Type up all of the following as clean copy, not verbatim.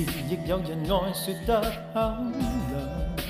亦有人愛說得很涼。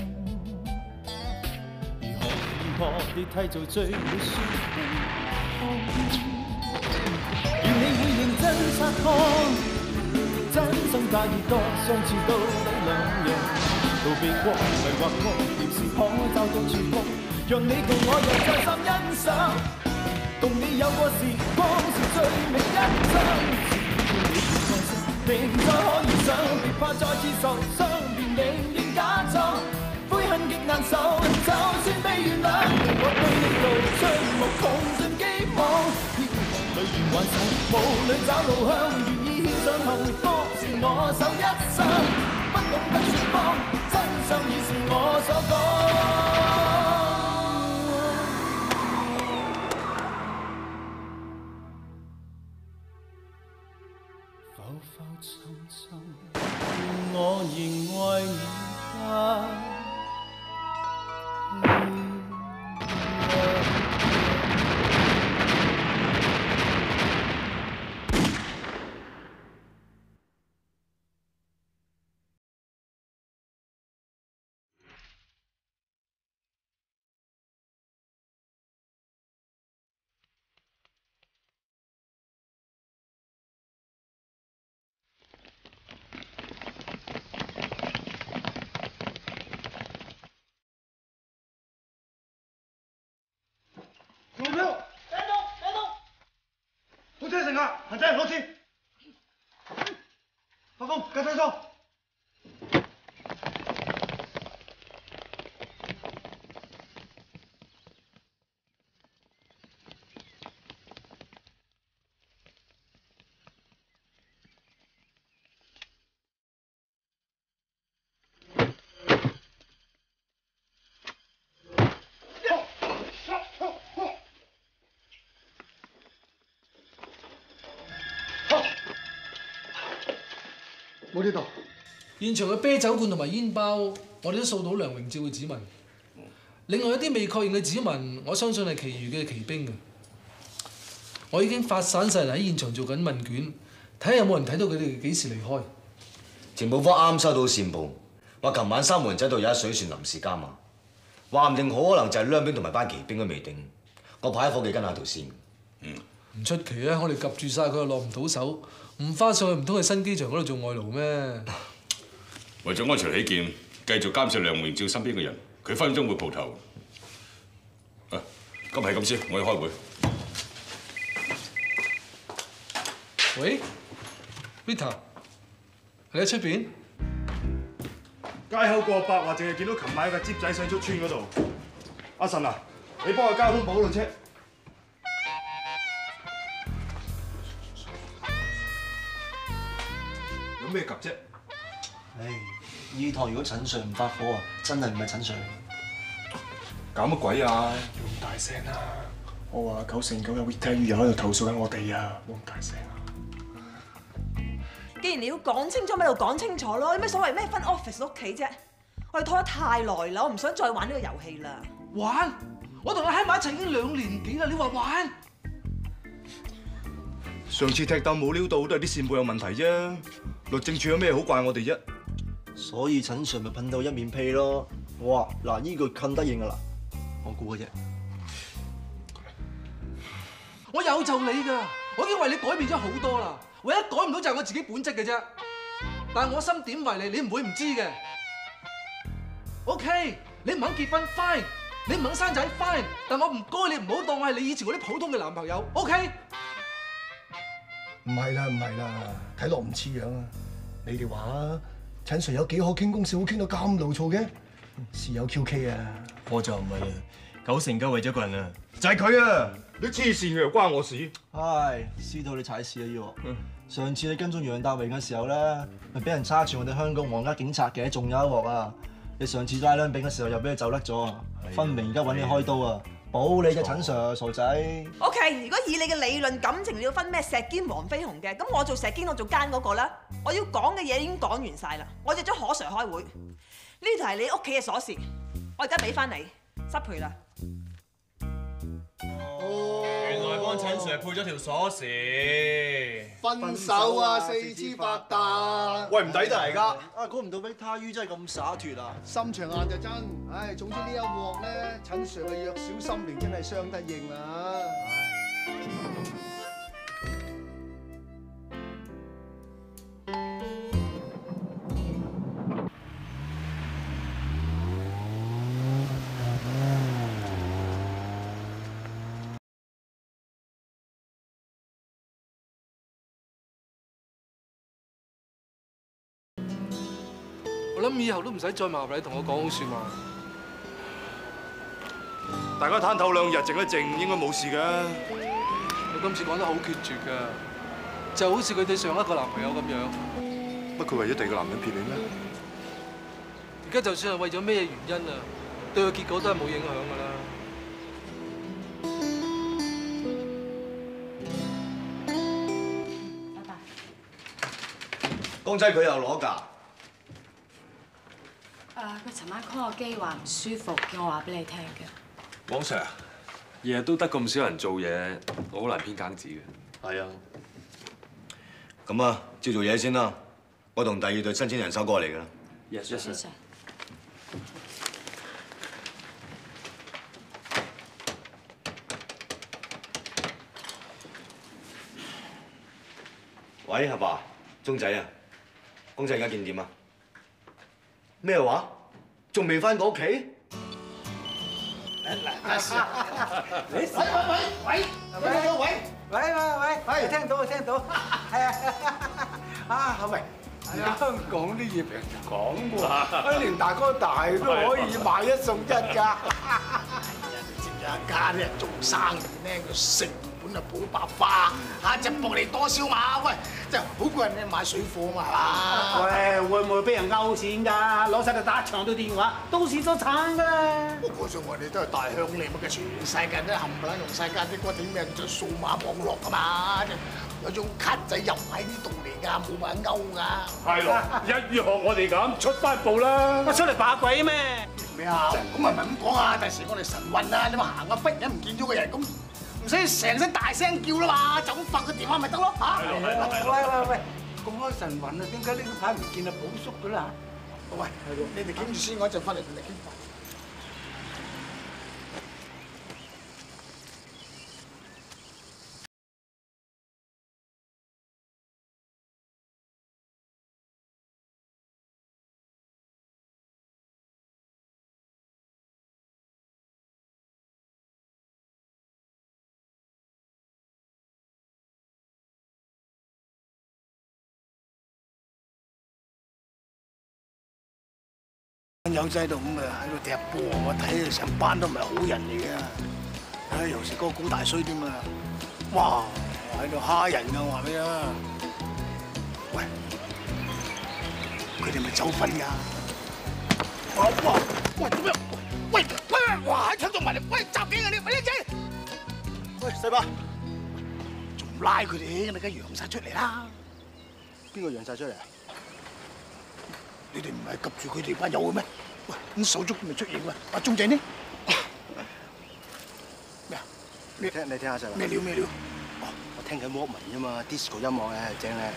如何地締造最會舒服？願你會認真察看，真心假意多，相處到底兩樣。逃避過迷惑過，仍是可找到曙光，讓你同我又再三欣賞。共你有過時光是最美一張。明再可以想，別怕再次受傷，便寧願假裝悔恨極難受，就算被原諒，我對你道出無窮盡希望。飄泊裏願挽手，霧裏找路向，願意獻上幸福，是我手一生，不懂得説謊，真相已是我所講。浮沉沉，我仍為你不。 路票，等等，到車乘客，行仔攞錢。發風，計細數。冇呢度。 現場嘅啤酒罐同埋煙包，我哋都掃到梁榮照嘅指紋。另外一啲未確認嘅指紋，我相信係其餘嘅騎兵嘅。我已經發散晒人喺現場做緊問卷，睇下有冇人睇到佢哋幾時離開。 情報科啱收到線報，話琴晚三門仔度有一水船臨時加碼，話唔定好可能就係兩兵同埋班騎兵都未定。我派啲夥計跟下條線。 唔出奇啊！我哋及住晒佢又落唔到手，唔花上去唔通喺新機場嗰度做外勞咩？ 為咗安全起見，繼續監視梁榮照身邊嘅人，佢分鐘會蒲頭。今日係咁先，我要開會。 喂 ，Vita， 你喺出邊？ 街口過百，話淨係見到琴晚有架接仔上咗村嗰度。阿神啊，你幫我交通保路車。有咩急啫？ 唉，呢趟如果陳 Sir 唔發火啊，真係唔係陳 Sir。 搞乜鬼啊？ 冇咁大聲啊！我話9成9有 Vita 友喺度投訴緊我哋啊！冇咁大聲啊！ 既然你要講清楚，咪就講清楚咯！有咩所謂咩分 office 屋企啫？我哋拖得太耐啦，我唔想再玩呢個遊戲啦。 玩？我同你喺埋一齊已經2年幾啦，你話玩？ 上次踢竇冇料到，都係啲線報有問題啫。律政處有咩好怪我哋啫？ 所以陳 Sir 咪噴到一面屁咯。哇！嗱，呢句近得應㗎啦，我估嘅啫。 我有就你㗎，我已經為你改變咗好多啦。唯一改唔到就係我自己本質嘅啫。但係我心點為你，你唔會唔知嘅。OK， 你唔肯結婚 fine， 你唔肯生仔 fine， 但我唔該你唔好當我係你以前嗰啲普通嘅男朋友。OK？ 唔係啦，睇落唔似樣啊！你哋話啊，陳 Sir 有幾可傾公事，會傾到咁勞嘈嘅？是有 QK 啊！ 我就唔係啦，9成9為咗一個人啊！ 就係佢啊！你黐線嘅又關我事？ 唉，司徒你踩屎啊！呢個上次你跟蹤楊達榮嘅時候咧，咪俾人叉住我哋香港皇家警察嘅，仲有一鑊啊！你上次拉兩餅嘅時候又俾佢走甩咗啊！分明而家揾你開刀啊！保你嘅陳 Sir 傻仔。 OK， 如果以你嘅理論感情，你要分咩石堅、黃飛鴻嘅，咁我做石堅，我做奸嗰個啦。我要講嘅嘢已經講完晒啦，我約咗何 Sir 開會。呢條係你屋企嘅鎖匙，我而家俾翻你，失陪啦。 原來幫幫陳 Sir 配咗條鎖匙。 分手啊，四肢發達。 喂，唔抵得而家。啊，估唔到俾他於真係咁灑脱啊！ 心腸硬就真。唉，總之呢一鑊咧，陳 Sir 嘅弱小心靈真係傷得認啦。 我諗以後都唔使再麻煩你同我講好説話。 大家攤透2日，靜一靜，應該冇事㗎。 你今次講得好決絕㗎，就好似佢對上一個男朋友咁樣。 乜佢為咗第二個男人撇你咩？ 而家就算係為咗咩原因啊，對個結果都係冇影響㗎啦。 拜拜。 公仔佢又攞㗎。 佢尋晚 call 我機話唔舒服，叫我話俾你聽嘅。 黃 Sir，日日都得咁少人做嘢，我好難編更字嘅。 係啊。咁啊，照做嘢先啦。我同第2隊申請人手過嚟㗎啦。 Yes sir。 喂，阿爸，鐘仔啊，公仔而家見點啊？咩話？仲未翻過屋企？ 喂，聽到，係啊，啊，係咪？香港啲嘢平講喎，連大哥大都可以買1送1㗎。人哋知唔知啊？家啲人做生意咧，個成本啊補白花，嚇隻薄利多銷嘛。喂，真係好過人哋買水貨嘛，係嘛？ 喂，會唔會俾人勾錢㗎？攞晒嚟打長途電話，到時就慘㗎啦！ 我想我哋都係大鄉里乜嘅，全世界都冚唪唥用世界啲嗰啲咩叫做數碼網絡㗎嘛，有種卡仔入喺呢度嚟㗎，冇辦法勾㗎。 係咯，一於學我哋咁出翻步啦！乜出嚟把鬼咩？ 咩啊？咁咪唔係咁講啊！第時我哋神運啊，你咪行個忽然唔見咗個人咁，唔使成身大聲叫啦嘛，就咁發個電話咪得咯嚇！ 喂，咁開神運啊，點解呢排唔見阿寶叔㗎啦？ 喂，你哋傾住先，我一陣翻嚟同你傾。友仔喺度咁啊，喺度踢波，我睇成班都唔係好人嚟嘅。唉，尤其是嗰個高大衰添啊！哇，喺度蝦人㗎，我話俾你啊！喂，佢哋咪走粉㗎！哇！喂，點樣？喂！哇！喺搶咗埋嚟！喂，襲擊啊你！喂，靚仔！喂，細伯，仲唔拉佢哋？你梗係揚晒出嚟啦！邊個揚晒出嚟啊？你哋唔係及住佢哋班友嘅咩？喂，咁手足未出現喎。阿鐘仔呢？咩啊？你聽下先。咩料？哦，我聽緊 Walkman 啫嘛 ，disco 音樂咧正咧。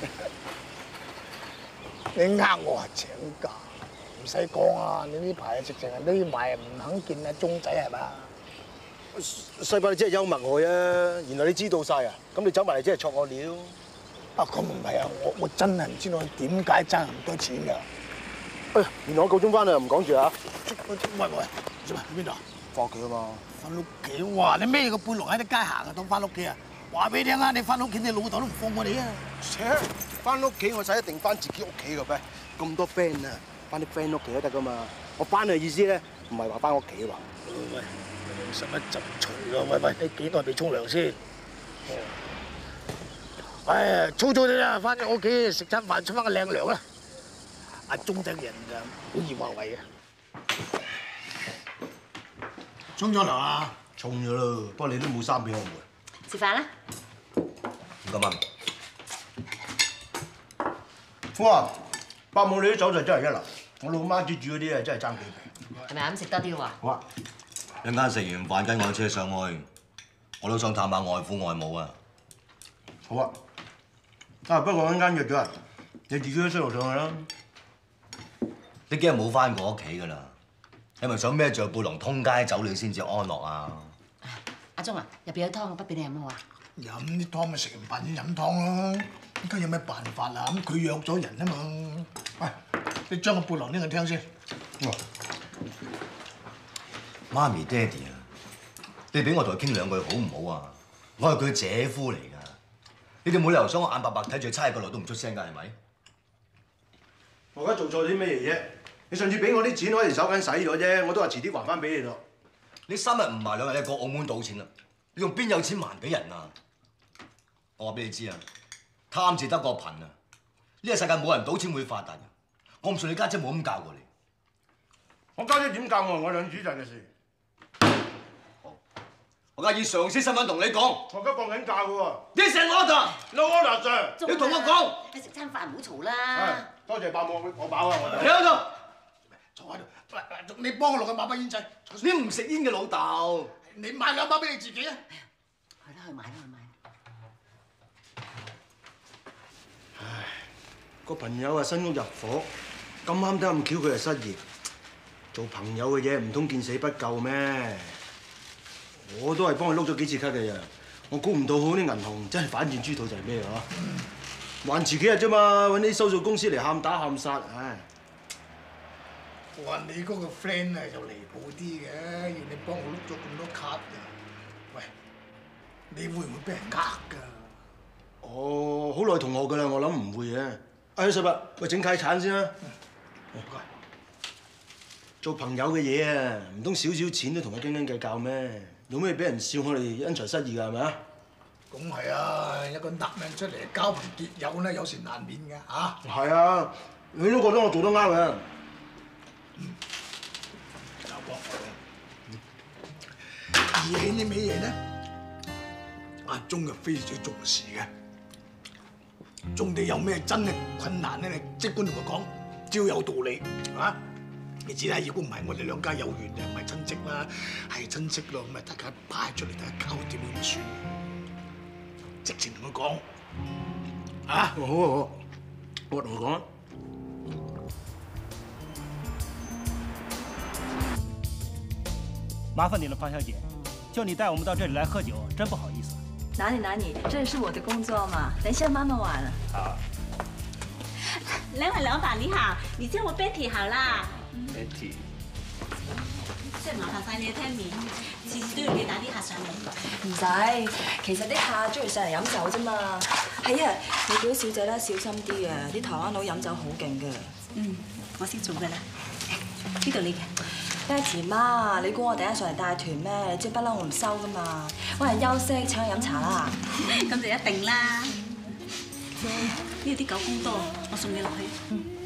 你呃我係請假，唔使講啊！你呢排直情係匿埋唔肯見阿鐘仔係嘛？ 細伯你真係幽默我啊！原來你知道晒啊！咁你走埋嚟真係戳我料。 啊，咁唔係啊！我真係唔知道佢點解爭咁多錢㗎。 哎，原來我夠鐘翻啦，唔講住啊！ 喂，做咩去邊度？ 翻屋企啊嘛！ 翻屋企哇！你孭個背囊喺啲街行啊，當翻屋企啊！話俾你聽啊，你翻屋企你老豆都唔放過你啊！ 切，翻屋企我使一定翻自己屋企㗎咩？咁多 friend 啊，翻啲 friend 屋企都得㗎嘛！我翻嘅意思咧，唔係話翻屋企喎。 喂，使乜執除㗎？喂，你幾耐未沖涼先？哎呀，粗啲啦，翻咗屋企食餐飯，出翻個靚糧啦！阿鐘仔人就好易話為嘅。沖咗涼啊？ 沖咗咯，不過你都冇衫俾我換。 食飯啦！ 唔該媽咪。 哇！伯母你啲酒就真係一流，我老媽煮嗰啲啊真係爭幾皮。 係咪咁食多啲喎？ 好啊！一陣間食完飯跟我車上去， 我都想探下外父外母啊。 好啊。不過我陣間約咗人，你自己都出路上去啦。 你幾日冇翻過屋企㗎啦？你咪想孭住個背囊通街走你先至安樂啊？ 阿忠啊，入邊有湯，我不俾你飲好啊？ 飲啲湯咪食完飯先飲湯咯。而家有咩辦法啊？咁佢約咗人啊嘛。喂，你將個背囊拎去聽先。 媽咪爹哋啊，你俾我同佢傾兩句好唔好啊？我係佢姐夫嚟㗎，你哋冇理由想我眼白白睇住差喺個度都唔出聲㗎，係咪？ 我而家做錯啲咩嘢啫？你上次俾我啲錢可以手緊使咗啫，我都話遲啲還翻俾你咯。 你3日唔埋2日，你過澳門賭錢啦，你仲邊有錢還俾人啊？我話俾你知啊，貪字得個貧啊！呢個世界冇人賭錢會發達嘅，我唔信你家姐冇咁教過你。 我家姐點教我兩主陣嘅事？ 我而家以上司身份同你講， 我而家放緊假嘅喎。 This is order，no order sir。 你同我講， 食餐飯唔好嘈啦。 多謝伯母，我飽啊我。 你喺度坐喺度，你幫我落去買包煙仔。 你唔食煙嘅老豆， 你買2包俾你自己啊！ 去啦，去買啦，去買。 唉，個朋友啊新屋入伙，咁啱得咁巧佢又失業，做朋友嘅嘢唔通見死不救咩？我都係幫佢碌咗幾次卡嘅啫，我估唔到好啲銀行真係反轉豬肚就係咩啊？還遲幾日啫嘛，揾啲收數公司嚟喊打喊殺，唉！ 我話你嗰個 friend 啊就離譜啲嘅，要你幫我碌咗咁多卡嘅，喂，你會唔會俾人呃㗎？ 哦，好耐同學㗎啦，我諗唔會嘅。阿細伯，喂，整契橙先啦。唔該。做朋友嘅嘢啊，唔通少少錢都同佢斤斤計較咩？有咩俾人笑我哋因財失義㗎係咪啊？ 咁係啊，一個納命出嚟交朋結友咧，有時難免㗎嚇。 係啊，你都覺得我做得啱嘅。 就幫我義氣呢味嘢咧，阿忠就非常之重視嘅。忠地有咩真係困難咧，你即管同佢講，只要有道理嚇。你知啦，如果唔係我哋兩家有緣就唔係親戚啦，係親戚咯，咁咪大家派出嚟睇下搞掂點算，直情同佢講啊！ 好啊好，我同佢講。 麻煩你了，方小姐，叫你帶我們到這裡來喝酒，真不好意思。 哪裡，這是我的工作嘛，等下慢慢玩。 好。 兩位老闆你好，你叫我 Betty 好啦。 Betty。 即係麻煩晒你聽面，次次都要你打啲客上嚟。 唔使，其實啲客中意上嚟飲酒啫嘛。係啊，你叫小姐咧小心啲啊，啲台灣佬飲酒好勁嘅。 我識做㗎啦。呢度你嘅。 Betty 媽，你估我第一上嚟帶團咩？你知不嬲我唔收噶嘛。揾人休息，請佢飲茶啦。 咁就一定啦。呢啲狗公多，我送你落去。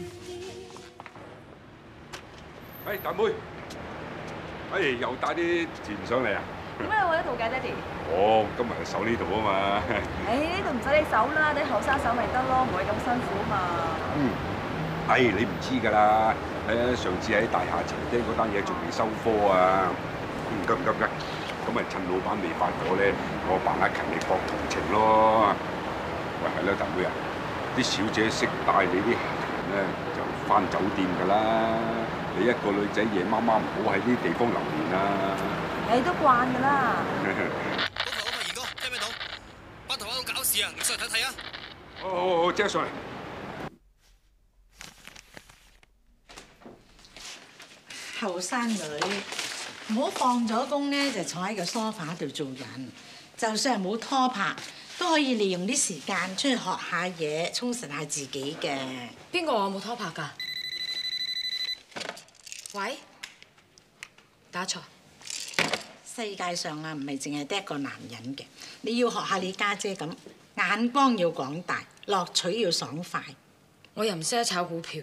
喂，大妹，又帶啲tiền上嚟啊？ 點解我呢度嘅，爹哋？ 哦，今日守呢度啊嘛。 呢度唔使你守啦，啲後生守咪得咯，唔會咁辛苦啊嘛。 你唔知㗎啦。上次喺大廈斜釘嗰單嘢仲未收科啊。急唔急㗎？咁咪趁老闆未發火咧，我扮下勤力博同情咯。喂，係啦，大妹啊，啲小姐識帶你啲客人咧，就返酒店㗎啦。你一個女仔夜媽媽唔好喺呢啲地方流連啊！ 你都慣㗎啦。 好賢哥，聽唔聽到？班台灣佬搞事啊！你上嚟睇睇啊！ 好，即刻上嚟。 後生女，唔好放咗工咧就坐喺個梳化度做人。就算係冇拖拍，都可以利用啲時間出去學下嘢，充實下自己嘅。 邊個話我冇拖拍㗎？喂，打錯。 世界上啊，唔係淨係得一個男人嘅，你要學下你家姐咁，眼光要廣大，樂取要爽快。 我又唔識得炒股票。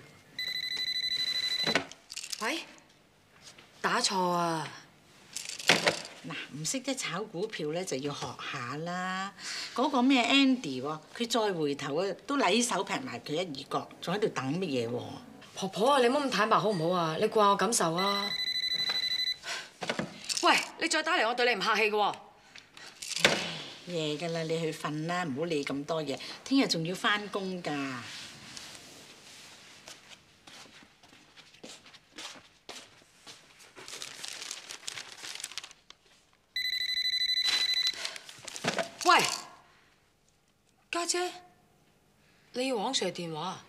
喂，打錯啊！ 嗱，唔識得炒股票咧，就要學下啦。嗰個咩 Andy 喎，佢再回頭啊，都禮手劈埋佢一二角，仲喺度等乜嘢喎？ 婆婆啊，你唔好咁坦白好唔好啊？你顧下我感受啊！喂，你再打嚟，我對你唔客氣嘅喎。 夜㗎啦，你去瞓啦，唔好理咁多嘢。聽日仲要翻工㗎。 喂，家姐，你要黃 Sir 電話啊？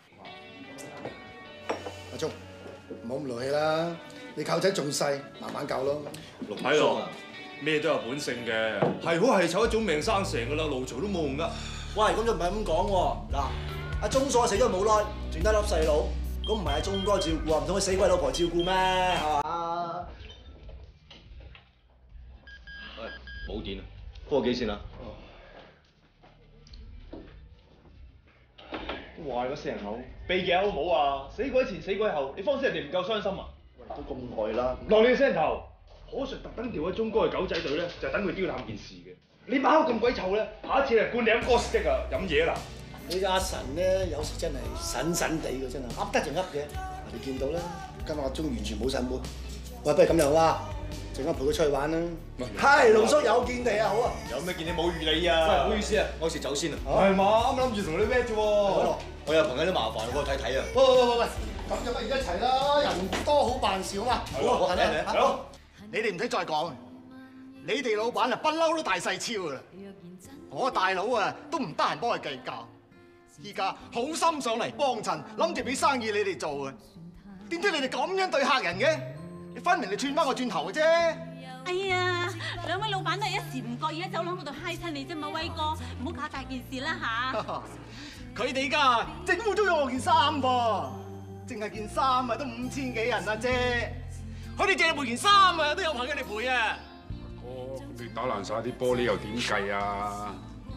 阿鐘，唔好咁勞氣啦，你靠仔仲細，慢慢教咯。 喺度，咩都有本性嘅，係好係醜一種命生成㗎啦，路嘈都冇用㗎。 喂，咁就唔係咁講喎。嗱，阿鐘嫂死咗冇耐，剩低粒細佬，咁唔係阿鐘哥照顧啊？唔通佢死鬼老婆照顧咩？係嘛？ 喂，冇電啊！科幾先啊？ 壞個死人口，避忌好唔好啊？死鬼前死鬼後，你方死人哋唔夠傷心啊？ 都咁耐啦， 落你個聲頭，可 Sir 特登調咗鐘哥去狗仔隊咧，就等佢刁難件事嘅。你把口咁鬼臭咧，下一次嚟灌你飲哥士的啊，飲嘢啦！ 你個阿神咧，有時真係神神地嘅，真係噏得就噏嘅。你見到啦，今日阿鐘完全冇神悶。喂，不如咁又啦，陣間陪佢出去玩啦。係，龍叔有見地啊，好啊。 有咩見你冇預你啊？ 喂，唔好意思啊，我有時走先啊。 係嘛，啱諗住同你咩啫喎？ 我有朋友都麻煩，我睇睇啊。 喂，咁就不如一齊啦，人多好辦事好嘛。 好啊，嚟。 好，你哋唔使再講，你哋老闆啊不嬲都大細超噶啦。我大佬啊都唔得閒幫佢計價，依家好心上嚟幫襯，諗住俾生意你哋做啊。點知你哋咁樣對客人嘅？你分明你串翻我轉頭嘅啫。 哎呀，兩位老闆都係一時唔覺意喺走廊嗰度揩親你啫嘛，威哥，唔好搞大件事啦嚇。 佢哋而家整污糟咗我件衫噃，淨係件衫啊都5000幾人啊啫。佢哋淨係賠件衫啊都有朋友嚟賠啊。 哦，咁你打爛晒啲玻璃又點計啊？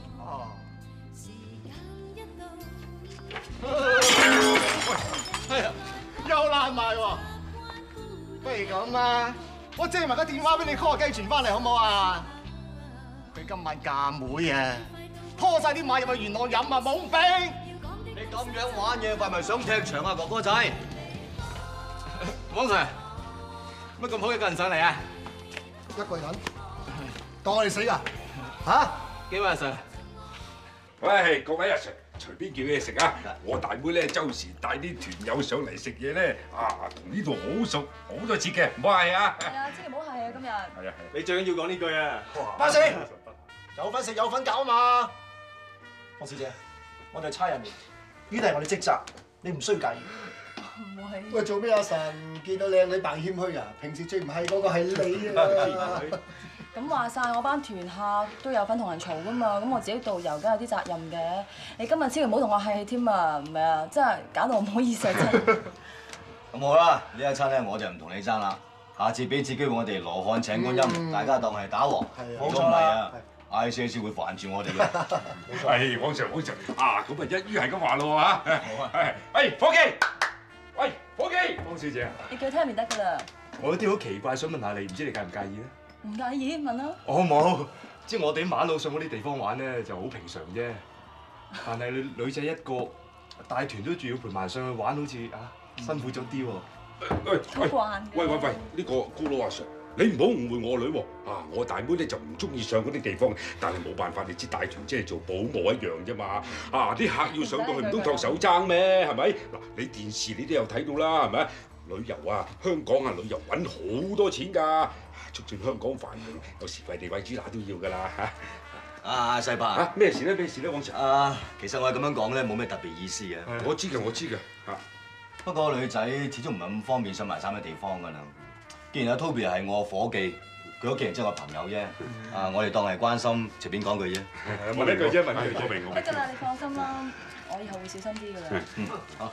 係啊，又爛埋喎。不如咁啦，我借埋個電話俾你 call 個雞傳翻嚟好唔好啊？佢今晚嫁妹啊，拖晒啲馬入去元朗飲啊，懵兵！ 你咁樣玩嘢，係咪想踢場啊，哥哥仔？黃 Sir，乜咁好一個人上嚟啊？ 一個人，當我哋死啊？嚇？ 幾位阿 Sir？ 喂，各位阿 Sir，隨便叫嘢食啊！我大妹咧周時帶啲團友上嚟食嘢咧，同呢度好熟，好多次嘅，唔好客氣啊！ 係啊，千祈唔好客氣啊，今日。 係啊， 你最緊要講呢句啊！ 巴士，有份食有份搞啊嘛！方小姐，我哋係差人嚟，呢啲係我哋職責，你唔需要介意。 唔會。 喂，做咩阿神見到靚女扮謙虛啊？平時最唔係嗰個係你啊！ 咁話晒，我班團客都有份同人嘈噶嘛，咁我自己導遊梗有啲責任嘅。你今日千祈唔好同我客氣添啊，唔係啊，真係搞到我唔好意思啊真。 咁好啦，呢一餐咧我就唔同你爭啦，下次俾次機會我哋羅漢請觀音，大家當係打和。如果唔係啊，嗌些少會煩住我哋嘅。 係，黃 Sir，啊，咁啊一於係咁話咯嚇。好啊。喂，伙計，喂，伙計，方小姐啊。 你叫聽咪得㗎啦。 我有啲好奇怪想問下你，唔知你介唔介意咧？ 唔介意問啦。 我冇，即係我哋喺馬路上嗰啲地方玩咧就好平常啫。但係你女仔一個，帶團都仲要陪埋上去玩，好似辛苦咗啲喎。 喂，呢個高佬阿 Sir，你唔好誤會我女喎。我大妹咧就唔中意上嗰啲地方，但係冇辦法，你知帶團即係做保姆一樣啫嘛。啲客要上到去唔通托手踭咩？係咪？嗱，你電視你都有睇到啦，係咪？旅遊啊，香港啊旅遊揾好多錢㗎。促進香港繁榮，有時為地為主那都要㗎啦嚇。 細伯咩事咧？黃 Sir？ 其實我係咁樣講咧，冇咩特別意思嘅。 我知嘅嚇。 不過女仔始終唔係咁方便上埋三嘅地方㗎啦。既然阿 Toby 係我伙計，佢屋企人即係我朋友啫。我哋當係關心，隨便講句啫。 問一句啫，我明。 得㗎啦，你放心啦，我以後會小心啲㗎啦。 好。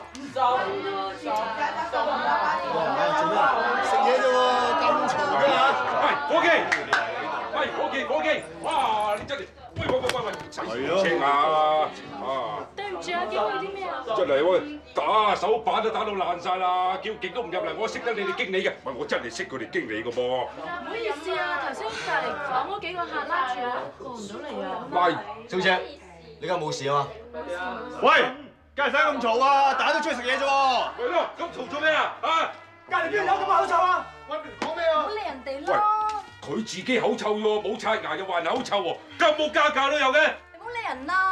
食嘢啫喎，咁嘈嘅嚇！ 喂，伙計，哇！你真係，喂，使車啊！ 對唔住啊，叫佢啲咩啊？ 真係喎，打手板都打到爛晒啦，叫極都唔入嚟。我識得你哋經理嘅，喂，我真係識佢哋經理嘅噃。 唔好意思啊，頭先隔離房嗰幾個客拉住我，過唔到嚟啊。 喂，小姐，你而家冇事啊嘛？ 喂，梗係使咁嘈啊！大家都出去食嘢啫喎。 係咯，咁嘈做咩啊？ 隔離邊有咁嘅口臭啊？ 講咩啊？唔好理人哋咯。 佢自己口臭喎，冇刷牙又話人口臭喎，加冇加價都有嘅。 你唔好理人啦！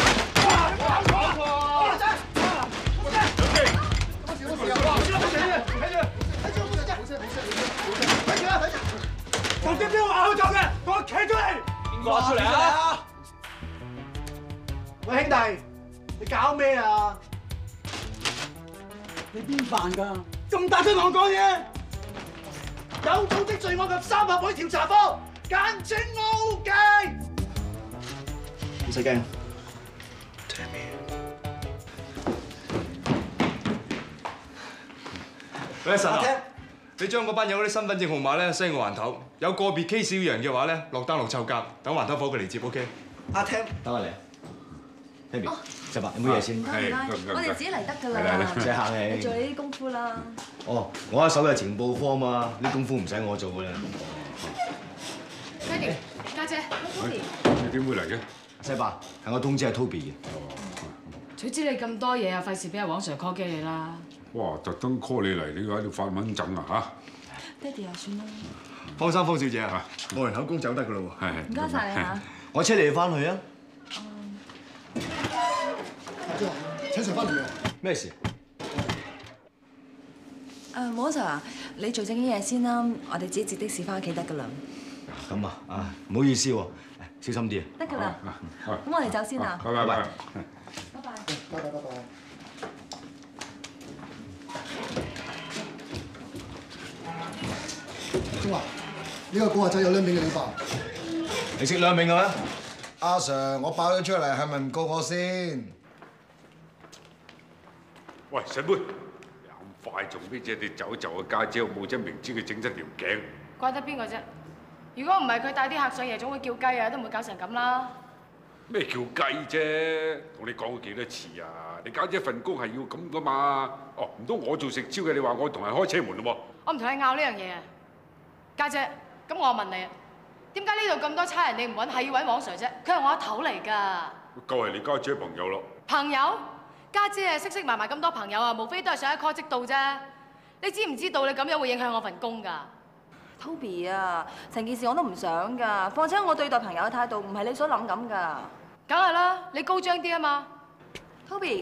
頭先邊個話口臭嘅？我企出嚟！ 邊個話出嚟啊？喂，兄弟，你搞咩啊？ 你邊犯㗎？咁大聲同我講嘢！有組織罪案及三合會調查科，簡稱奧記。 唔使驚。 喂，神啊！你將嗰班友嗰啲身份證號碼咧 send 我環頭，有個別 case 要人嘅話咧，落單落臭格，等環頭伙佢嚟接 ，OK？ 阿聽，等我嚟。Baby，石伯，有冇嘢先？ 我哋自己嚟得㗎啦， 唔使客氣。 你做你啲功夫啦。 哦，我一手有情報科嘛，啲功夫唔使我做㗎啦。 嘉琪，家姐，Toby， 你點會嚟嘅？ 石伯，係我通知係 Toby 嘅。 早知你咁多嘢啊，費事俾阿黃 Sir call 機你啦。 哇！特登 call 你嚟，你喺度發蚊疹啊嚇！ 爹哋啊，算啦。 放心，方小姐啊，冇人口供走得㗎咯喎。 係。 唔該晒你嚇。 我車你翻去啊。 請上翻嚟啊！ 咩事？ 黃 Sir 啊，你做正經嘢先啦，我哋自己接的士翻屋企得㗎啦。 咁啊，唔好意思喎，小心啲啊。 得㗎啦。咁我哋走先啦。 拜拜。 拜拜。 拜拜。中華，呢個古惑仔有兩名嘅你爆。 你識兩名嘅咩？ 阿 Sir，我爆咗出嚟，係咪唔告我先？ 喂，細妹，咁快做咩啫？你走就個家姐，我冇真明知佢整親條頸。 怪得邊個啫？如果唔係佢帶啲客上夜總會叫雞啊，都唔會搞成咁啦。 咩叫雞啫？同你講過幾多次啊？你家姐份工係要咁噶嘛？哦，唔通我做食蕉嘅，你話我同人開車門咯喎？ 我唔同你拗呢樣嘢啊，家姐。咁我問你啊，點解呢度咁多差人你唔揾，係要揾黃 Sir 啫？佢係我阿頭嚟㗎。 夠係你家姐朋友咯。 朋友？家姐啊，識埋咁多朋友啊，無非都係想一 call 即到啫。你知唔知道你咁樣會影響我份工㗎 ？Toby 啊，成件事我都唔想㗎。況且我對待朋友嘅態度唔係你所諗咁㗎。 梗係啦，你高張啲啊嘛。 Toby，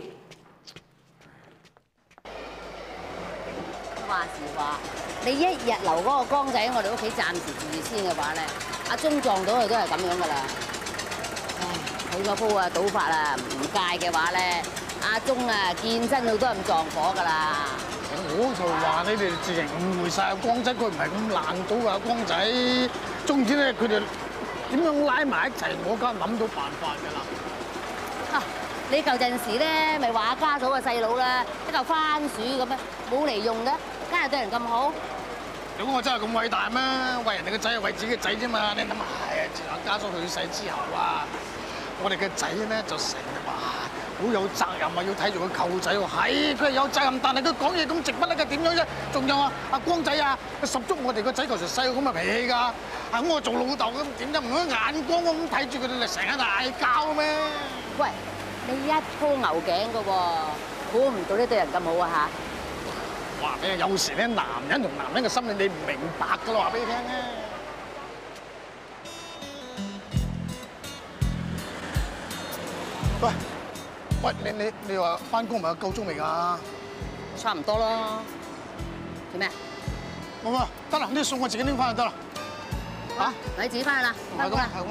話時話，你一日留嗰個光仔喺我哋屋企暫時住先嘅話咧，阿鐘撞到佢都係咁樣㗎啦。唉，佢嗰鋪啊賭法啊唔戒嘅話咧。阿鐘啊，見真好多人撞火㗎啦！ 我就話你哋直情誤會晒光仔，佢唔係咁爛賭㗎，光仔。總之咧，佢哋點樣拉埋一齊，我梗係諗到辦法㗎啦。 你舊陣時咧，咪話阿家嫂個細佬啦，一嚿番薯咁樣，冇嚟用嘅，梗係對人咁好。 如果我真係咁偉大咩？為人哋個仔係為自己嘅仔啫嘛！你諗下，自從阿家嫂去世之後啊，我哋嘅仔咧就成日話好有責任啊，要睇住個舅仔喎。係，佢係有責任，但係佢講嘢咁直不甩嘅，點樣啫？仲有啊，阿光仔啊，佢十足我哋個仔舊時細個咁嘅脾氣㗎。咁我做老豆咁點啫？唔好眼光咁睇住佢哋成日嗌交咩？ 喂，你一鋪牛頸㗎喎，估唔到呢對人咁好啊嚇！ 話俾你，有時咧，男人同男人嘅心理你唔明白㗎咯，話俾你聽啊！喂，你話翻工咪夠鐘未㗎？ 差唔多咯。做咩啊？ 冇啊，得啦，呢啲餸我自己拎翻就得啦。嚇？ 你自己翻去啦，翻工啦。 係咁。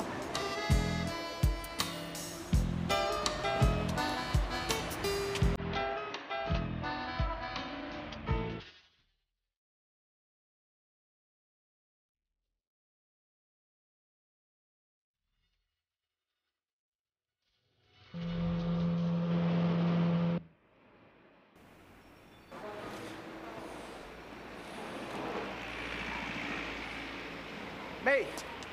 咩？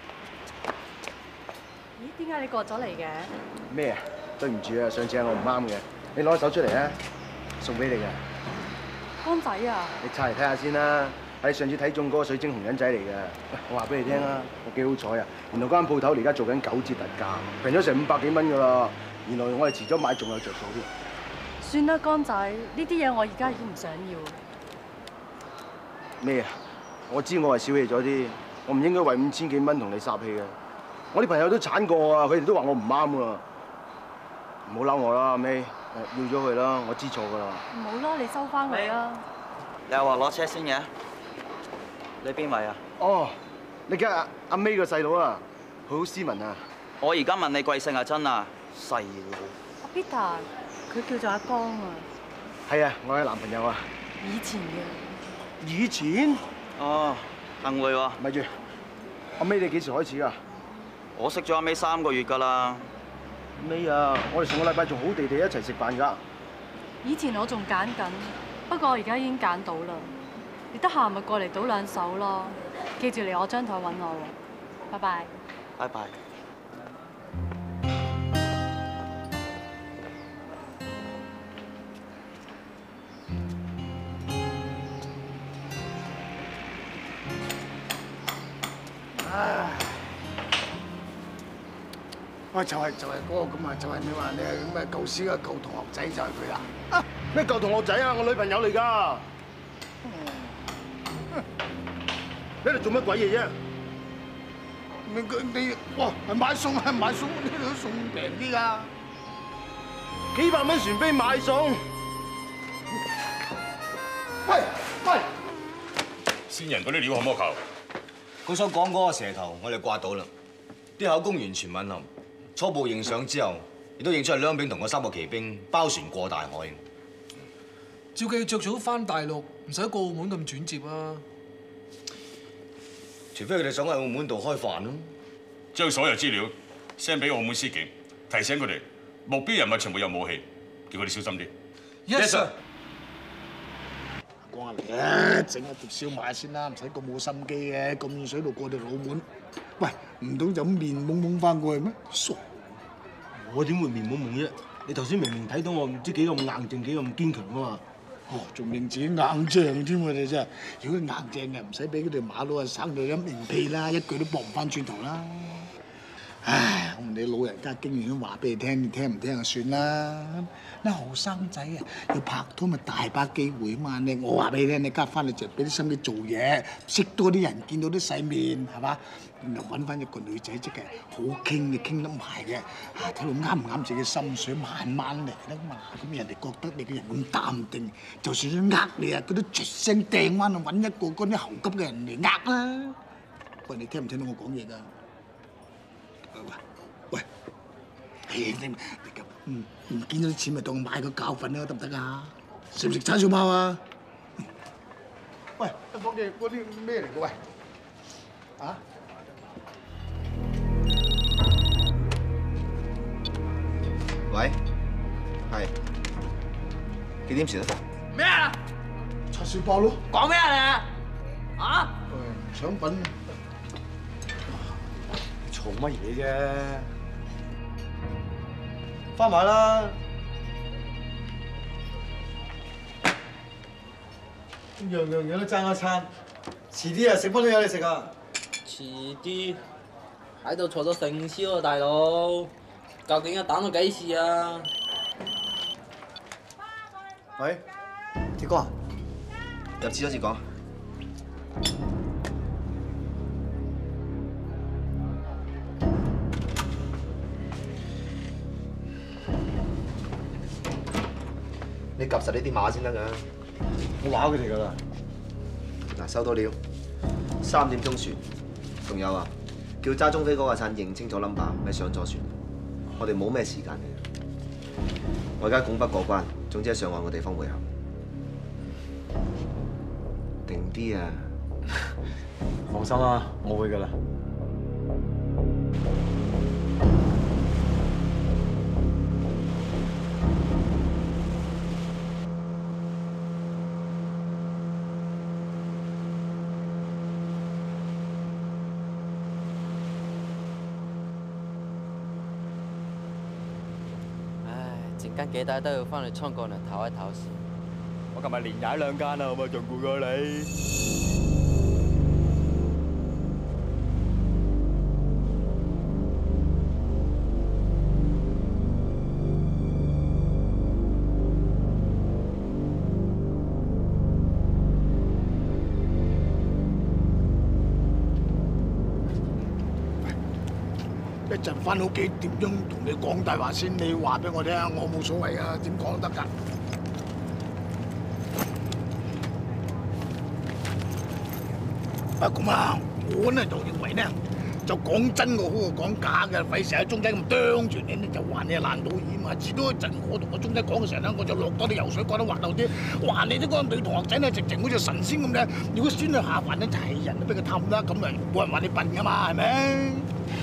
咦？點解你過咗嚟嘅？ 咩啊？對唔住啊，上次係我唔啱嘅，你攞手出嚟啊，送俾你嘅。 光仔啊！ 你拆嚟睇下先啦，係上次睇中嗰個水晶紅人仔嚟嘅。喂，我話俾你聽啊，我幾好彩啊！原來嗰間鋪頭而家做緊9折特價，平咗成500幾蚊㗎啦。原來我哋遲咗買仲有着數添。 算啦，光仔，呢啲嘢我而家已經唔想要。 咩啊？我知我係小氣咗啲， 我唔應該為5000幾蚊同你撒氣嘅。我啲朋友都鏟過我啊，佢哋都話我唔啱㗎。唔好嬲我啦，阿 May，要咗佢啦，我知錯㗎啦。 唔好啦，你收翻佢啦。 你又話攞車先嘅？你邊位啊？ 哦，你嘅阿 May 個細佬啊，佢好斯文啊。 我而家問你貴姓啊？真啊，細佬。 阿 Peter，佢叫做阿江啊。 係啊，我係男朋友啊。 以前嘅。 以前？ 哦，幸會喎。 咪住，阿 May 你幾時開始啊？ 我識咗阿 May 3個月㗎啦。 May 啊，我哋上個禮拜仲好地地一齊食飯㗎。 以前我仲揀緊，不過我而家已經揀到啦。你得閒咪過嚟賭2手咯，記住嚟我張台揾我喎。拜拜。 拜拜。 喂，就係嗰個咁啊，就係你話你係咁嘅舊時嘅舊同學仔就係佢啦。 啊！咩舊同學仔啊？我女朋友嚟㗎。你哋做乜鬼嘢啫？ 你哇係買餸，呢度都餸平啲㗎。 幾百蚊船飛買餸。 喂！ 先人嗰啲料可唔可靠？ 佢所講嗰個蛇頭，我哋刮到啦，啲口供完全吻合。初步認相之後，亦都認出係梁炳同嗰3個騎兵包船過大海。 照計着草翻大陸，唔使過澳門咁轉接啊！ 除非佢哋想喺澳門度開飯咯。 將所有資料 send 俾澳門司警，提醒佢哋目標人物全部有武器，叫佢哋小心啲。 Yes sir。 講下嚟啊，整一碟燒賣先啦，唔使咁冇心機嘅，咁遠水路過到澳門。喂，唔通就咁面懵懵翻過去咩？傻！ 我點會面懵懵啫？你頭先明明睇到我唔知幾咁硬淨，幾咁堅強啊嘛！ 哦，仲認自己硬仗添喎你真係！如果硬淨嘅，唔使俾嗰條馬佬啊生到一面屁啦，一句都駁唔翻轉頭啦！唉，我哋老人家經驗都話俾你聽，你聽唔聽就算啦。嗱，後生仔啊，要拍拖咪大把機會啊嘛！我話俾你聽，你家翻嚟就俾啲心機做嘢，識多啲人，見到啲世面，係嘛？又揾翻一個女仔，即係好傾嘅，傾得埋嘅，睇到啱唔啱自己心水，慢慢嚟啦嘛。咁人哋覺得你個人咁淡定，就算想呃你啊，佢都絕聲掟翻去揾一個嗰啲猴急嘅人嚟呃啦。喂，你聽唔聽到我講嘢㗎？喂，你咁唔見到啲錢咪當買個教訓啦，得唔得啊？食唔食叉燒包啊？喂，嗰啲咩嚟㗎？喂，啊？ 喂，係幾點前啊？ 咩啊？叉燒包咯。 講咩啊你？啊？ 獎品。 嘈乜嘢啫？翻埋啦！樣樣都爭一餐，遲啲啊食乜都有你食啊！ 遲啲喺度坐咗成宵啊，大佬！究竟要等到幾時啊？ 喂， 鐵哥，入廁所先講。你及實呢啲碼先得㗎。 我話佢哋㗎啦。 嗱，收到了，3點鐘船。仲有啊，叫揸中飛嗰個趁認清楚 number， 咪上咗船。我哋冇咩時間嘅。我而家拱北過關，總之喺上岸個地方會合。定啲啊！ 放心啦，我會㗎啦。 陣間幾大都要翻去倉過嚟唞一唞先。 我琴日連踩2間啊，我咪仲攰過你。 一陣翻屋企點樣同你講大話先？你話俾我聽，我冇所謂啊，點講都得㗎。咁啊，我呢就認為呢，就講真嘅好過講假嘅，費事喺中間咁啄住你，就話你係爛導演嘛。遲多一陣我同個中間講嘅時候咧，我就落多啲油水，講得滑溜啲。話你呢個女同學仔呢，直情好似神仙咁咧。如果孫女下凡呢，就係人都俾佢氹啦，咁咪冇人話你笨㗎嘛，係咪？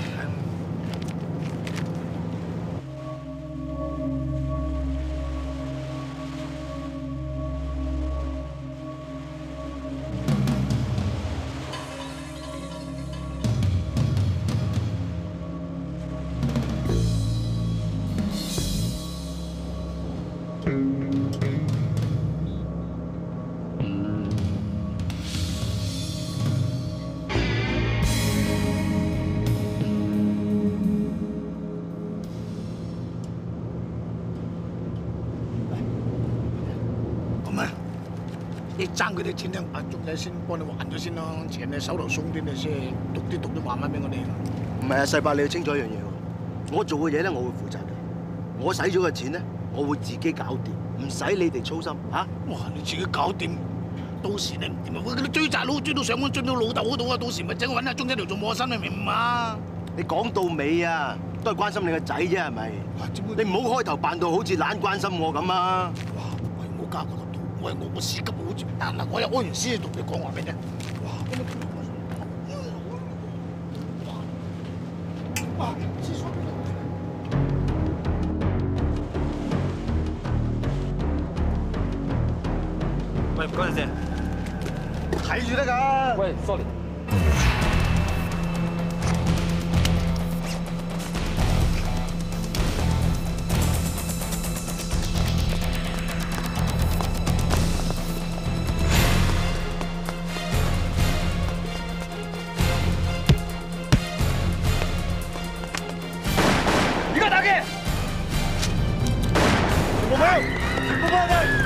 你爭佢啲錢咧，阿鐘仔先幫你還咗先咯，錢你手頭鬆啲，你先讀啲還翻俾我哋。 唔係啊，細伯你要清楚一樣嘢喎，我做嘅嘢咧，我會負責嘅。我使咗嘅錢咧，我會自己搞掂，唔使你哋操心嚇。 哇！你自己搞掂，到時你唔掂啊！嗰啲追債佬追到上門，追到老豆嗰度啊！到時咪整揾阿鐘仔嚟做磨心，你明唔明啊？ 你講到尾啊，都係關心你個仔啫，係咪？你唔好開頭扮到好似懶關心我咁啊！ 哇！喂，我家嗰個度，我司急好似嗱，我又安完師同你講話俾你聽。哇！哇！廁所喂，唔該你先。 睇住得㗎。 喂 ，sorry。 而家打機。冇朋友，冇朋友。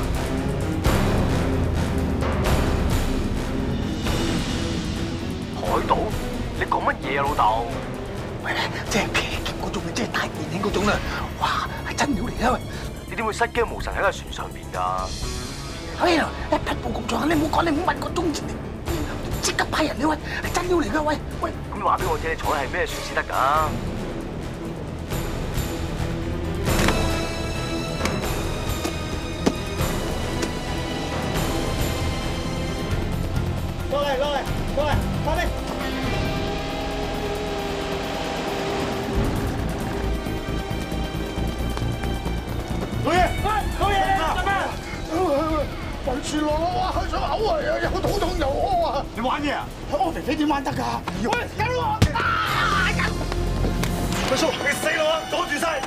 海島？你講乜嘢啊，老豆？ 喂，即係騎劫嗰種，即係大電影嗰種啦！哇，係真料嚟㗎喂！ 你點會失驚無神喺個船上邊㗎？ 哎呀，一匹布咁長，你唔好講，你唔好問個鐘錢，即刻派人嚟喂，係真料嚟㗎喂！喂， 咁你話俾我知，你坐係咩船先得㗎？ 落嚟，快啲！ 老爺，做咩？圍住我啦！哇，想嘔啊！又肚痛又屙啊！ 你玩嘢啊？ 屙肥肥點玩得㗎？喂，緊我！ 阿叔，你死啦！阻住晒！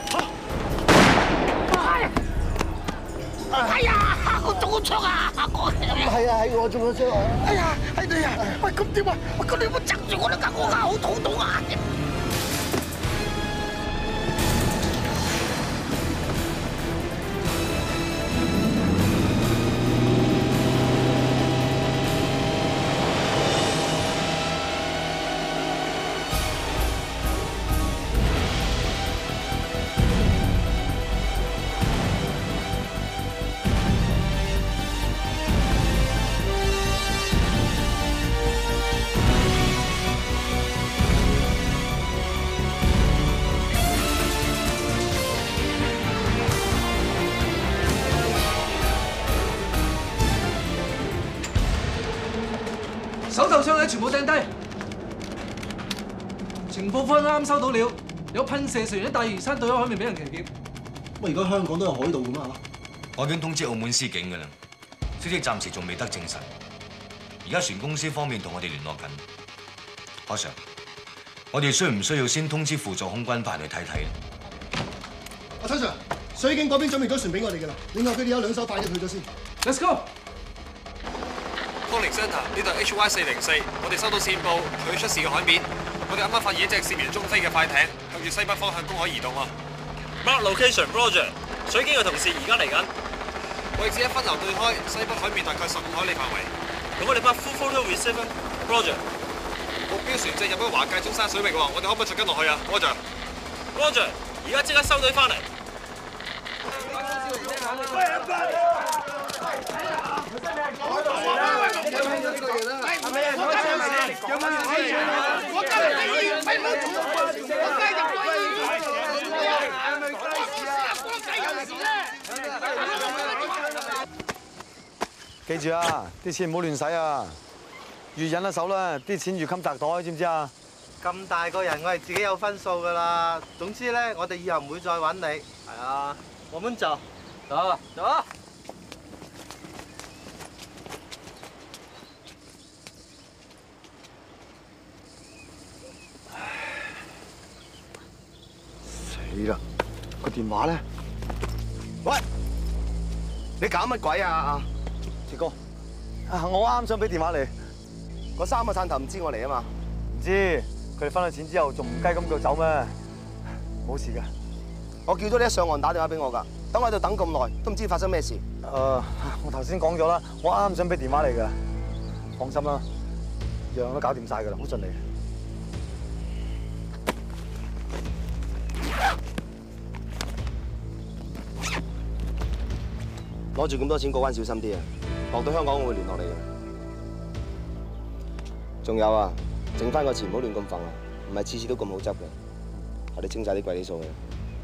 哎呀，我中咗槍啊！ 係啊，係我中咗槍啊！ 哎呀，係你啊！喂，咁點啊？喂，咁你冇窒住我啦，我好肚痛啊！ 手頭槍咧全部掟低，情報科啱收到了，有噴射船喺大嶼山對開海面俾人騎劫。 喂，而家香港都有海盜㗎嘛？ 我已經通知澳門司警㗎啦，消息暫時仲未得證實。而家船公司方面同我哋聯絡緊。阿 Sir，我哋需唔需要先通知輔助空軍派嚟睇睇咧？ 阿陳 Sir，水警嗰邊準備咗船俾我哋㗎啦。另外佢哋有2艘快嘅去咗先。 Let's go。 Calling Centre，呢度 HY404，我哋收到線報，佢出事嘅海面。我哋啱啱發現一隻涉嫌中飛嘅快艇，向住西北方向公海移動啊。Mark location Roger， 水警嘅同事而家嚟緊。位置喺分流對開，西北海面大概15海里範圍。同我哋拍 full photo receiver Roger。 目標船隻入咗華界中山水域喎，我哋可唔可以再跟落去啊 ？Roger，而家即刻收隊翻嚟。 記住啊，啲錢唔好亂使啊！越忍得手啦，啲錢越襟窄袋，知唔知啊？ 咁大個人，我係自己有分數噶啦。總之咧，我哋以後唔會再揾你。係啊，我們走，走，走。 死啦！個電話咧？喂，你搞乜鬼啊？鐵哥， 我啱想俾電話你。 嗰3個汕頭唔知我嚟啊嘛？ 唔知，佢哋分咗錢之後仲唔雞咁腳走咩？冇事㗎。 我叫咗你一上岸打電話俾我㗎，等我喺度等咁耐，都唔知發生咩事。 我頭先講咗啦，我啱想俾電話你㗎。放心啦，樣都搞掂晒㗎啦，好順利。 攞住咁多錢過關小心啲啊！落到香港我會聯絡你嘅。仲有啊，剩翻個錢唔好亂咁揈啊，唔係次次都咁好執嘅。我哋清晒啲貴啲數嘅。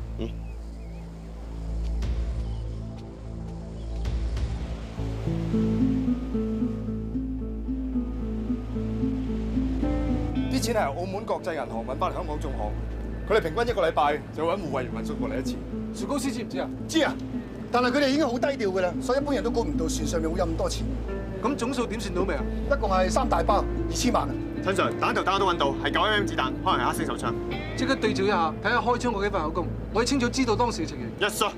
啲錢係由澳門國際銀行揾翻嚟香港總行，佢哋平均1個禮拜就會揾護衛員運送過嚟1次。 邵高師知唔知啊？ 知啊，但係佢哋已經好低調㗎啦，所以一般人都估唔到船上面會有咁多錢。 咁總數點算到未啊？ 一共係3大包，2000萬啊！ 陳 Sir，彈頭彈我都揾到，係9mm 子彈，可能係黑色手槍。 即刻對照一下，睇下開槍嗰幾份口供，我要清楚知道當時嘅情形。 Yes sir。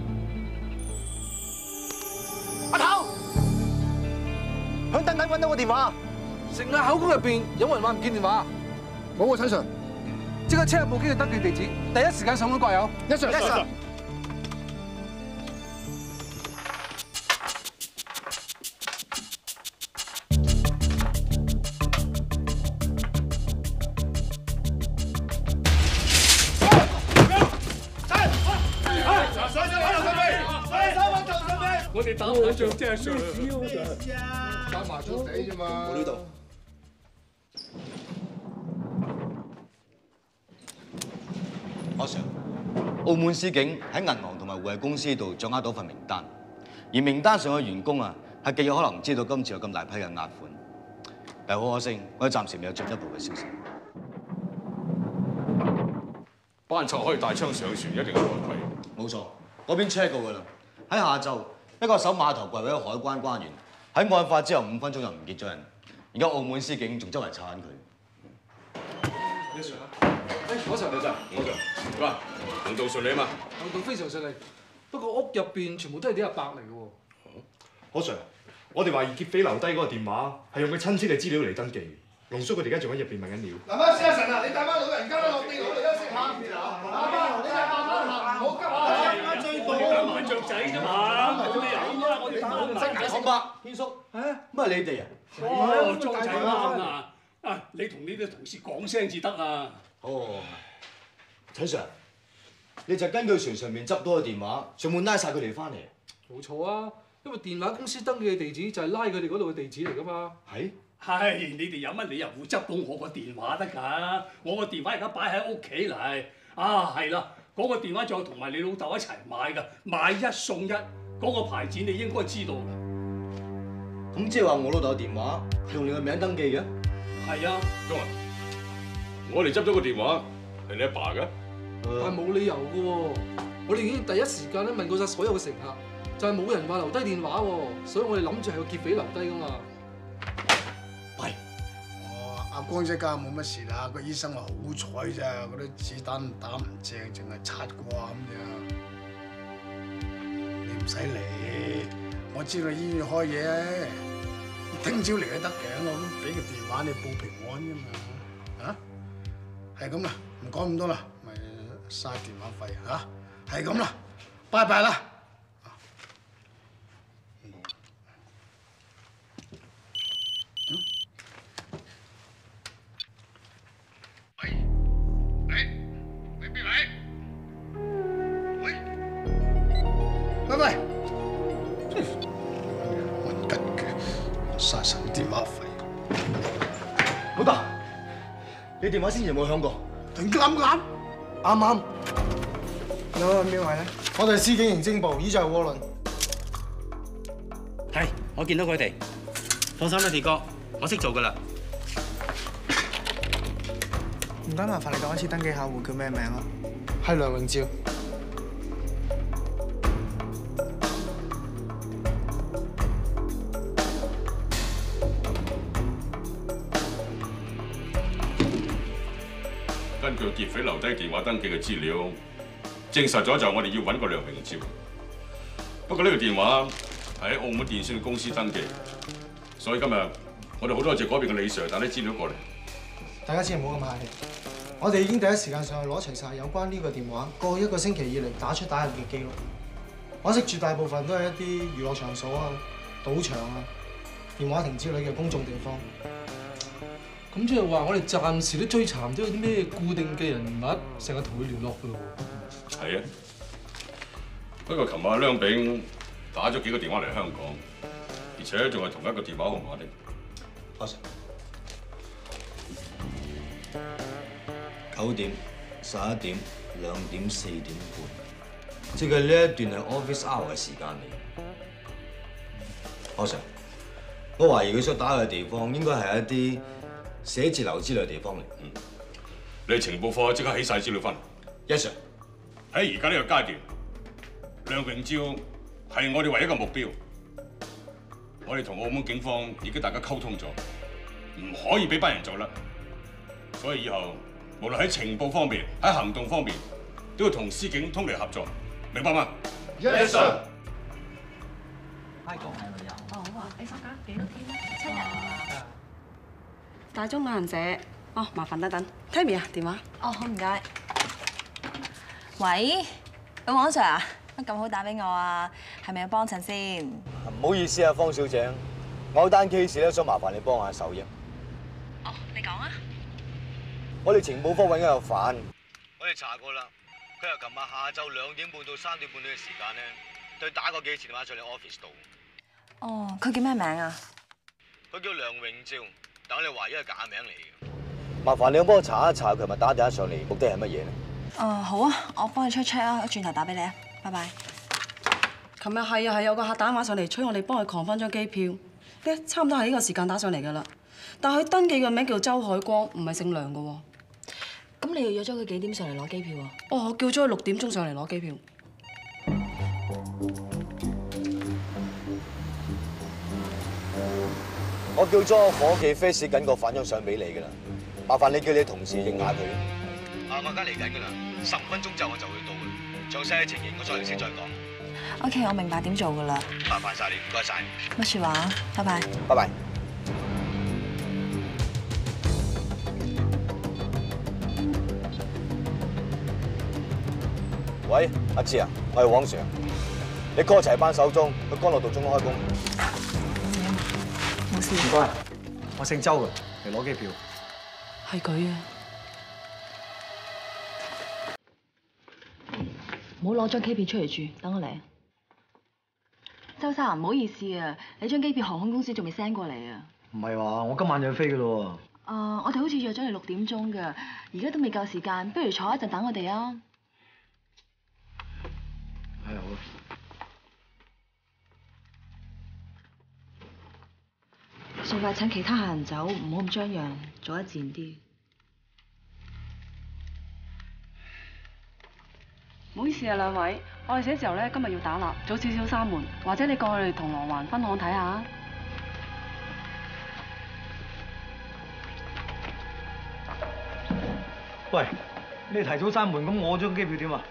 阿頭，響等緊揾到個電話。 成個口供入邊有冇人話唔見電話？ 冇啊，陳 Sir。 即刻 check 部機嘅登記地址，第一時間上門掛油。 Yes sir。Yes sir。 我哋打麻將啫，Sir。 打麻雀仔啫嘛。 我呢度。 我 Sir， 澳門司警喺銀行同埋護衛公司度掌握到份名單，而名單上嘅員工啊，係極有可能唔知道今次有咁大批嘅押款。但係好可惜，我哋暫時未有進一步嘅消息。 班賊可以帶槍上船，一定係違規。 冇錯，嗰邊 check 過㗎啦。喺下晝，一個守碼頭櫃位嘅海關關員喺案發之後5分鐘就唔見咗人。而家澳門司警仲周圍查緊佢。 你上啊？我上嚟咋？ 我上。喂，行動順利啊嘛？ 行動非常順利，不過屋入邊全部都係啲阿伯嚟嘅喎。 何 Sir， 我哋懷疑劫匪留低嗰個電話係用佢親戚嘅資料嚟登記。龍叔佢哋而家仲喺入邊問緊料。 嗱，媽，先生啊，你帶班老人家落地嗰度休息下。阿媽，你帶慢慢行，唔好急啊！追到打麻雀仔啫嘛，冇理由啊！我哋打麻雀。 唐伯，軒叔，乜係你哋啊？ 哦，莊仔啱啊！啊，你同你啲同事講聲至得啊！ 哦，陳 Sir， 你就根據船上面執到嘅電話，上門拉晒佢哋翻嚟。 冇錯啊，因為電話公司登記嘅地址就係拉佢哋嗰度嘅地址嚟㗎嘛。 係。 係，你哋有乜理由會執到我個電話得㗎？我個電話而家擺喺屋企嚟。啊，係啦，嗰個電話仲有同埋你老豆一齊買㗎，買1送1，嗰個牌子你應該知道㗎。 咁即係話我老豆嘅電話係用你個名登記嘅？ 係啊。 中啊！我哋執咗個電話係你阿爸㗎。 但係冇理由㗎喎，我哋已經第一時間咧問過晒所有嘅乘客，就係冇人話留低電話喎，所以我哋諗住係個劫匪留低㗎嘛。 阿光仔家冇乜事啦，個醫生話好彩咋，嗰啲子彈打唔正，淨係擦過咁啫。你唔使理，我知道醫院開嘢，聽朝嚟都得嘅，我都俾個電話你報平安啫嘛。啊，係咁啦，唔講咁多啦，咪嘥電話費嚇，係咁啦，拜拜啦。 電話費。 老豆，你電話先前有冇響過？ 突然間咁啱，啱。你好，邊位咧？我哋係司警刑偵部，依就係窩輪。 係，我見到佢哋。放心啦，鐵哥，我識做噶啦。 唔該，麻煩你講一次登記客戶叫咩名啊？係梁榮照。 根據劫匪留低電話登記嘅資料，證實咗就我哋要揾個梁榮照。不過呢個電話係喺澳門電信公司登記，所以今日我哋好多謝嗰邊嘅李 Sir 帶啲資料過嚟。 大家千祈唔好咁客氣，我哋已經第一時間上去攞齊晒有關呢個電話過去1個星期以嚟打出打入嘅記錄。可惜絕大部分都係一啲娛樂場所啊、賭場啊、電話亭之類嘅公眾地方。 咁即係話，我哋暫時都追查唔到有啲咩固定嘅人物成日同佢聯絡㗎咯喎。 係啊，不過琴日梁炳打咗幾個電話嚟香港，而且仲係同一個電話號碼添。 阿 Sir， 9點、11點、2點、4點半，即係呢一段係 office hour 嘅時間嚟。阿 Sir， 我懷疑佢所打嘅地方應該係一啲寫字樓之類嘅地方嚟。 你情報科即刻起晒資料翻嚟。 Yes sir。 喺而家呢個階段，梁榮照係我哋唯一嘅目標。我哋同澳門警方已經大家溝通咗，唔可以俾班人做啦。所以以後無論喺情報方面、喺行動方面，都要同司警通力合作，明白嗎 ？Yes sir。 哦好啊，你收假幾多天啊？7日。大中旅行社，哦，麻煩等等 ，Tammy 啊，電話。哦，好唔該。喂，王 Sir 啊，乜咁好打俾我啊？係咪有幫襯先？ 唔好意思啊，方小姐，我有單 case 咧，想麻煩你幫下手啫。 哦，你講啊。 我哋情報科揾緊個犯，我哋查過啦，佢由琴日下晝2點半到3點半呢個時間咧，對打過幾次電話上你 office 度。 哦，佢叫咩名啊？ 佢叫梁榮照。等你懷疑係假名嚟嘅，麻煩你幫我查一查佢咪打電話上嚟，目的係乜嘢咧？ 好啊，我幫你 check 啊，轉頭打俾你啊，拜拜。琴日係有個客打電話上嚟催我哋幫佢 confirm 張機票，差唔多係呢個時間打上嚟㗎啦。但係佢登記嘅名叫周海光，唔係姓梁㗎喎。咁你又約咗佢幾點上嚟攞機票啊？哦，我叫咗佢6點鐘上嚟攞機票。 我叫咗伙計 face 緊個反張相俾你㗎啦，麻煩你叫你同事認下佢。我而家嚟緊㗎啦，15分鐘之後我就會到㗎，詳細嘅情形我再嚟先再講。 OK， 我明白點做㗎啦。 麻煩晒你，唔該晒。 乜説話？拜拜。 拜拜。喂，阿志啊，我係王 Sir， 你 call 齊班手中去干諾道中開工。 冇事。 唔該，我姓周嘅，嚟攞機票。 係佢啊！唔好攞張機票出嚟住，等我嚟。周生，唔好意思啊，你張機票航空公司仲未 send 過嚟啊。 唔係話我今晚就要飛㗎咯喎。我哋好似約咗你6點鐘㗎，而家都未夠時間，不如坐一陣等我哋啊。 係好。 盡快請其他客人走，唔好咁張揚，做得自然啲。唔好意思啊，兩位，我哋寫字樓咧今日要打蠟，早少少閂門，或者你過去銅鑼灣分行睇下。 喂，你提早閂門，咁我張機票點啊？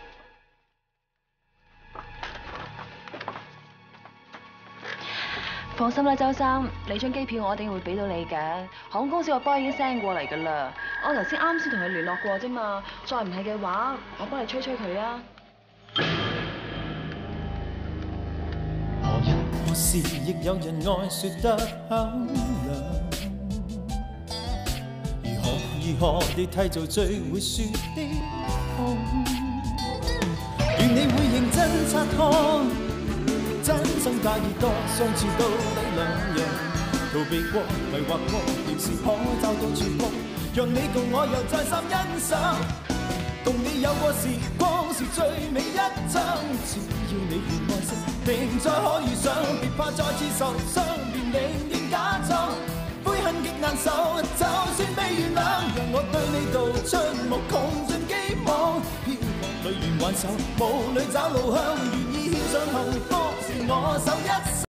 放心啦，周生，你張機票我一定會俾到你嘅。航空公司個波已經 send 過嚟㗎啦。我頭先啱先同佢聯絡過啫嘛，再唔係嘅話，我幫你催催佢啊。 何時亦有人愛説得很涼，如何地締造最會説的空？願你會認真察看。真心介意多，相處到底兩樣。 逃避過迷惑過，仍是可找到曙光，讓你共我又再三欣賞。共你有過時光是最美一張，只要你願愛惜，定再可遇上，別怕再次受傷，便寧願假裝。悔恨極難受，就算被原諒，讓我對你道出無窮盡希望。飄泊裏願挽手，霧裏找路向，願意獻上幸福，是我手一。